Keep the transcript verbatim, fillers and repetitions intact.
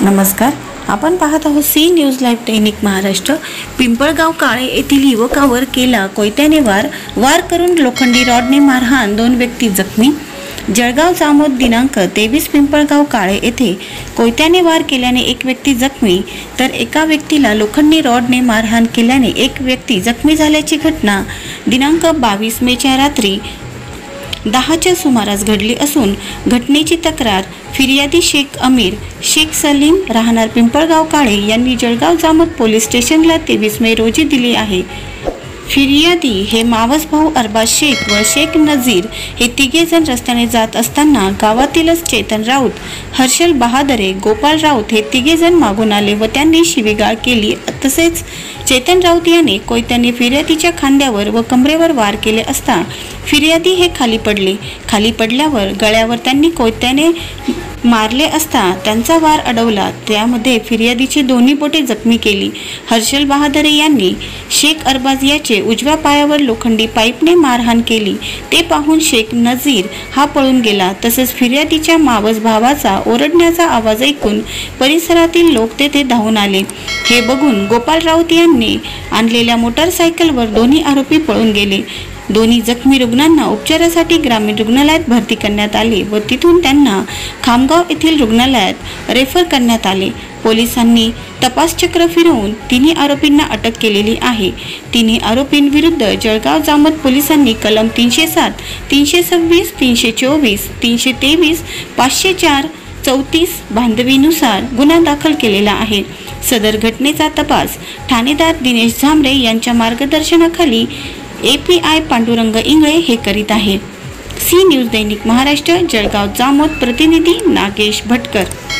नमस्कार, आपण पाहत आहोत सी न्यूज लाईव्ह दैनिक महाराष्ट्र। पिंपळगाव काळे येथील युवकावर केला कोयत्याने वार वार करून लोखंडी रॉडने मारहाण, दोन व्यक्ती जखमी। जळगाव जामोद दिनांक तेवीस पिंपळगाव काळे येथे कोयत्याने वार केल्याने एक व्यक्ती जखमी तर एका व्यक्तीला लोखंडी रॉडने मारहाण केल्याने एक व्यक्ती जखमी झाल्याची घटना दिनांक बावीस मेच्या रात्री दहाच्या सुमारास घडली असून घटनेची तक्रार फिर्यादी शेख अमीर शेख सलीम राहणार पिंपळगाव काळे यांनी जळगाव जामोद पोलीस स्टेशनला तेवीस मे रोजी दिली आहे। फिर्यादी हे मावस भाऊ अरबाज शेख व शेख नजीर हे तिघे जण रस्त्याने जात असताना गावातीलच चेतन राऊत, हर्षल बहादरे, गोपाल राऊत हे तिघे जण मागून आले व त्यांनी शिवीगाळ केली। तसेच चेतन राऊत याने कोयत्याने फिर्यादीच्या खांद्यावर व कमरेवर वार केले असता फिर्यादी हे खाली पडले। खाली पडल्यावर गळ्यावर त्यांनी कोयत्याने मारले असता त्यांचा वार अडवला, त्यामध्ये फिर्यादीची दोन्ही बोटे जखमी केली। हर्षल बहादरे यांनी शेख अरबाज याचे उजव्या पायावर लोखंडी पाईपने मारहाण केली, ते पाहून शेख नजीर हा पळून गेला। तसेच फिर्यादीच्या मावस भावाचा ओरडण्याचा आवाज ऐकून परिसरातील लोक तेथे धावून आले। हे बघून गोपाल राऊत यांनी आणलेल्या मोटारसायकलवर दोन्ही आरोपी पळून गेले। दोन्ही जखमी रुग्णांना उपचारासाठी ग्रामीण रुग्णालयात भरती करण्यात आले व तिथून त्यांना खामगाव येथील रुग्णालयात रेफर करण्यात आले। पोलिसांनी तपास चक्र फिरवून तिन्ही आरोपींना अटक केलेली आहे। तिन्ही आरोपींविरुद्ध जळगाव जामोद पोलिसांनी कलम तीनशे सात, तीनशे सव्वीस, तीनशे चोवीस, तीनशे तेवीस, पाचशे चार, चौतीस बांधवीनुसार गुन्हा दाखल केलेला आहे। सदर घटनेचा तपास ठाणेदार दिनेश झांबरे यांच्या मार्गदर्शनाखाली A P I Pandurang Ingale हे करीत आहे। सी न्यूज दैनिक महाराष्ट्र, जळगाव जामोद, प्रतिनिधी नागेश भटकर।